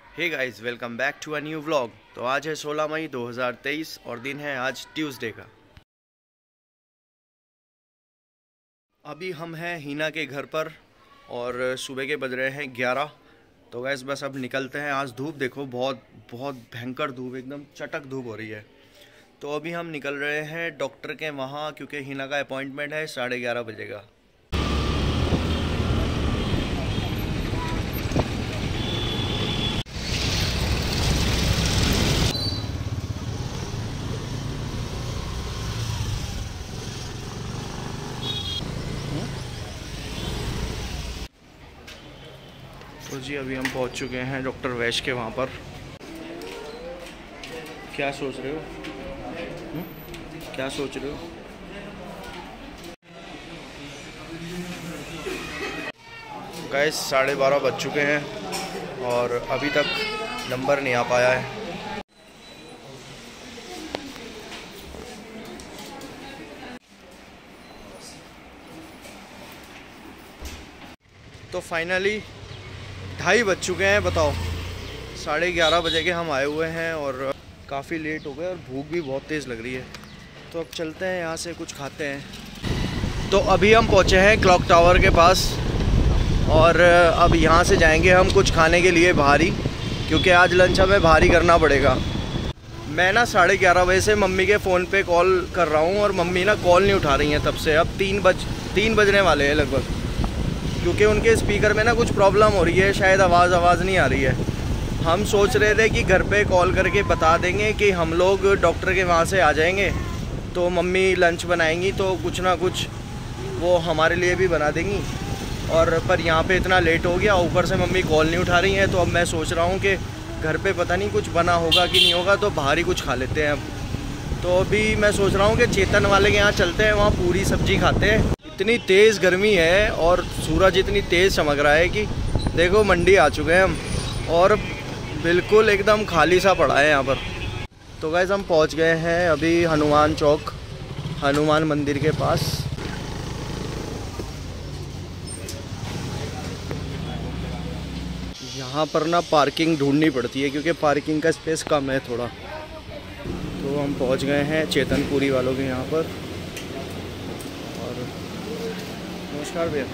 Hey guys, welcome back to a new vlog. तो आज है 16 मई 2023 और दिन है आज ट्यूसडे का। अभी हम हैं हीना के घर पर और सुबह के बज रहे हैं 11। तो गाइस बस अब निकलते हैं। आज धूप देखो, बहुत बहुत भयंकर धूप, एकदम चटक धूप हो रही है। तो अभी हम निकल रहे हैं डॉक्टर के वहाँ, क्योंकि हीना का अपॉइंटमेंट है 11:30 बजे का। तो जी अभी हम पहुंच चुके हैं डॉक्टर वैश के वहाँ पर। क्या सोच रहे हो? क्या सोच रहे हो? गाइस 12:30 बज चुके हैं और अभी तक नंबर नहीं आ पाया है। तो फाइनली 2:30 बज चुके हैं। बताओ, 11:30 बजे के हम आए हुए हैं और काफ़ी लेट हो गए और भूख भी बहुत तेज़ लग रही है। तो अब चलते हैं यहाँ से, कुछ खाते हैं। तो अभी हम पहुँचे हैं क्लॉक टावर के पास और अब यहाँ से जाएंगे हम कुछ खाने के लिए बाहरी, क्योंकि आज लंच हमें बाहरी करना पड़ेगा। मैं ना 11:30 बजे से मम्मी के फ़ोन पे कॉल कर रहा हूँ और मम्मी ना कॉल नहीं उठा रही हैं तब से। अब 3 बजने वाले हैं लगभग, क्योंकि उनके स्पीकर में ना कुछ प्रॉब्लम हो रही है, शायद आवाज़ नहीं आ रही है। हम सोच रहे थे कि घर पे कॉल करके बता देंगे कि हम लोग डॉक्टर के वहाँ से आ जाएंगे, तो मम्मी लंच बनाएंगी तो कुछ ना कुछ वो हमारे लिए भी बना देंगी। और पर यहाँ पे इतना लेट हो गया, ऊपर से मम्मी कॉल नहीं उठा रही हैं। तो अब मैं सोच रहा हूँ कि घर पे पता नहीं कुछ बना होगा कि नहीं होगा, तो बाहर ही कुछ खा लेते हैं अब। तो अभी मैं सोच रहा हूँ कि चेतन वाले के यहाँ चलते हैं, वहाँ पूरी सब्जी खाते हैं। इतनी तेज़ गर्मी है और सूरज इतनी तेज़ चमक रहा है कि देखो मंडी आ चुके हैं हम और बिल्कुल एकदम खाली सा पड़ा है यहाँ पर। तो गाइस हम पहुँच गए हैं अभी हनुमान चौक, हनुमान मंदिर के पास। यहाँ पर ना पार्किंग ढूंढनी पड़ती है क्योंकि पार्किंग का स्पेस कम है थोड़ा। तो हम पहुँच गए हैं चेतनपुरी वालों के यहाँ पर। और नमस्कार भैया।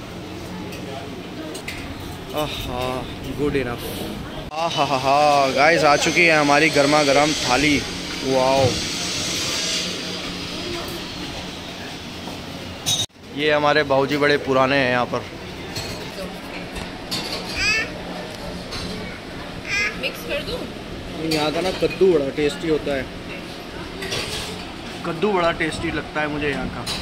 Good enough. हाँ गाइस, आ चुकी है हमारी गर्मा गर्म थाली। वाओ, ये हमारे बाबूजी बड़े पुराने हैं यहाँ पर। मिक्स कर दूं? यहाँ का ना कद्दू बड़ा टेस्टी होता है, कद्दू बड़ा टेस्टी लगता है मुझे यहाँ का।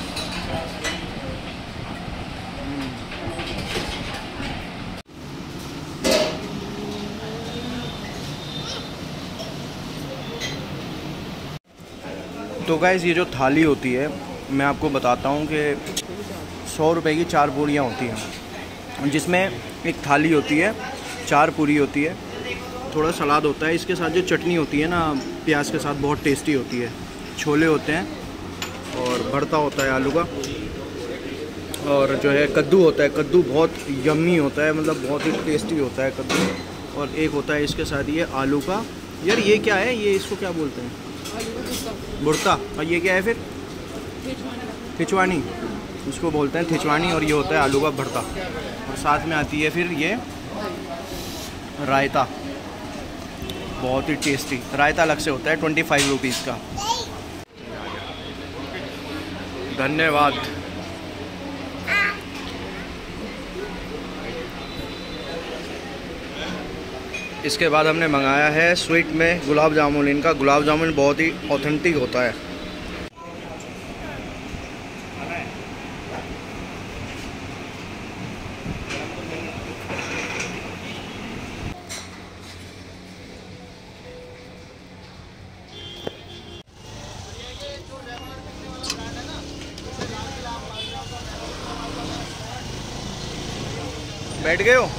तो गाइस ये जो थाली होती है, मैं आपको बताता हूँ कि 100 रुपये की 4 पूरियाँ होती हैं, जिसमें एक थाली होती है, 4 पूरी होती है, थोड़ा सलाद होता है, इसके साथ जो चटनी होती है ना प्याज के साथ, बहुत टेस्टी होती है। छोले होते हैं और भरता होता है आलू का, और जो है कद्दू होता है। कद्दू बहुत यम्मी होता है, मतलब बहुत ही टेस्टी होता है कद्दू। और एक होता है इसके साथ ये आलू का, यार ये क्या है, ये इसको क्या बोलते हैं? भुर्ता। और ये क्या है फिर? थिचवानी, इसको बोलते हैं थिचवानी। और ये होता है आलू का भरता, और साथ में आती है फिर ये रायता, बहुत ही टेस्टी। रायता अलग से होता है 25 रुपीज़ का। धन्यवाद। इसके बाद हमने मंगाया है स्वीट में गुलाब जामुन। इनका गुलाब जामुन बहुत ही ऑथेंटिक होता है। बैठ गए हो?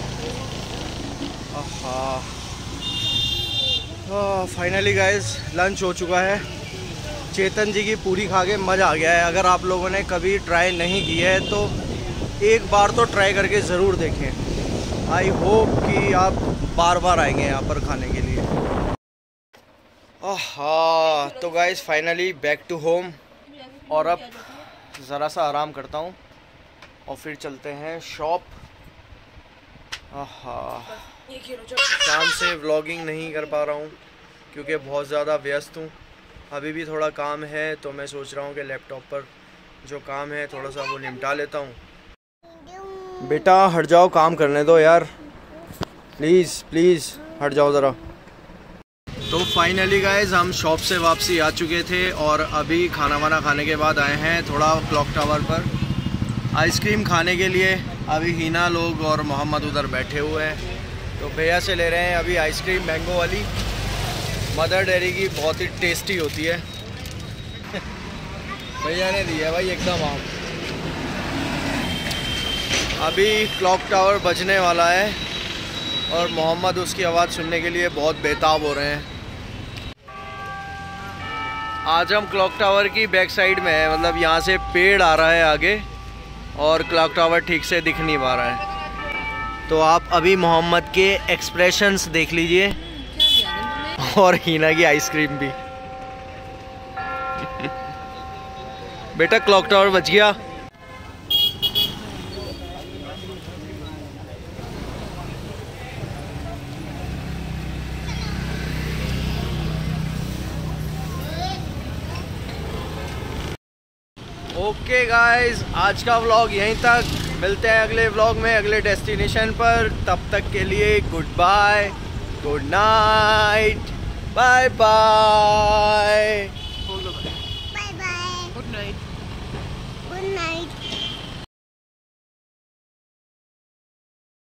फाइनली गाइस लंच हो चुका है। चेतन जी की पूरी खा के मज़ा आ गया है। अगर आप लोगों ने कभी ट्राई नहीं की है तो एक बार तो ट्राई करके ज़रूर देखें। आई होप कि आप बार बार आएंगे यहाँ पर खाने के लिए। हाँ तो guys finally back to home, और अब ज़रा सा आराम करता हूँ और फिर चलते हैं शॉप। शाम से व्लॉगिंग नहीं कर पा रहा हूँ क्योंकि बहुत ज़्यादा व्यस्त हूँ। अभी भी थोड़ा काम है तो मैं सोच रहा हूँ कि लैपटॉप पर जो काम है थोड़ा सा वो निपटा लेता हूँ। बेटा हट जाओ, काम करने दो यार, प्लीज़ प्लीज़ हट जाओ ज़रा। तो फाइनली गाइस हम शॉप से वापसी आ चुके थे और अभी खाना वाना खाने के बाद आए हैं थोड़ा क्लॉक टावर पर आइसक्रीम खाने के लिए। अभी हिना लोग और मोहम्मद उधर बैठे हुए हैं, तो भैया से ले रहे हैं अभी आइसक्रीम मैंगो वाली। मदर डेयरी की बहुत ही टेस्टी होती है। भैया ने दी है भाई एकदम आम। अभी क्लॉक टावर बजने वाला है और मोहम्मद उसकी आवाज़ सुनने के लिए बहुत बेताब हो रहे हैं। आज हम क्लॉक टावर की बैक साइड में है, मतलब यहाँ से पेड़ आ रहा है आगे और क्लॉक टावर ठीक से दिख नहीं पा रहा है। तो आप अभी मोहम्मद के एक्सप्रेशंस देख लीजिए और हीना की आइसक्रीम भी। बेटा क्लॉक टावर बच गया। ओके गाइस, आज का व्लॉग यहीं तक। मिलते हैं अगले व्लॉग में अगले डेस्टिनेशन पर। तब तक के लिए good bye, good night, bye bye.